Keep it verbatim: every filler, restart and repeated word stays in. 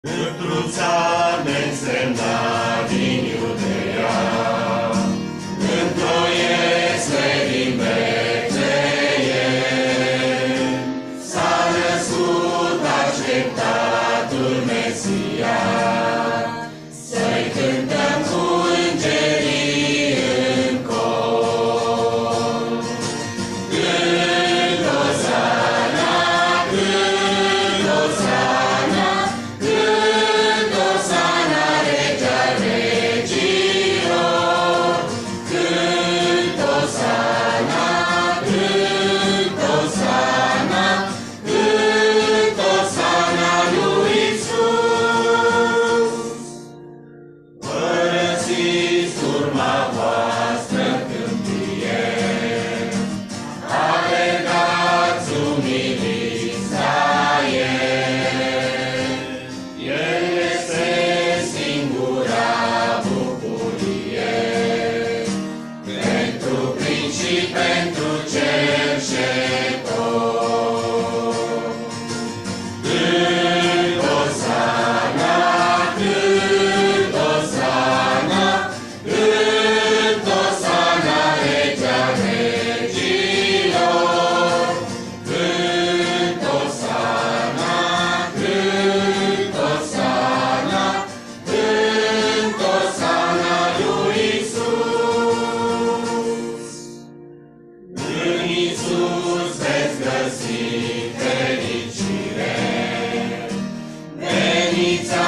Într-un-ța neînsemnat din Iudeea, într-o iesle din Betleem, s-a născut așteptatul Mesia. Să-i cântăm cu îngerii în cor. Cânt Osana, cânt Osana, cânt Osana, Regea regilor. Cânt Osana, cânt Osana, cânt Osana lui Iisus. Părăsiți urma voastră în câmpie, alergați umiliți la El. El este singura bucurie, pentru prinț și pentru cerșetor. Cânt Osana, cânt Osana, cânt Osana, Regea regilor. Cânt Osana, cânt Osana, cânt Osana lui Iisus. În Iisus veți găsi fericire, veniți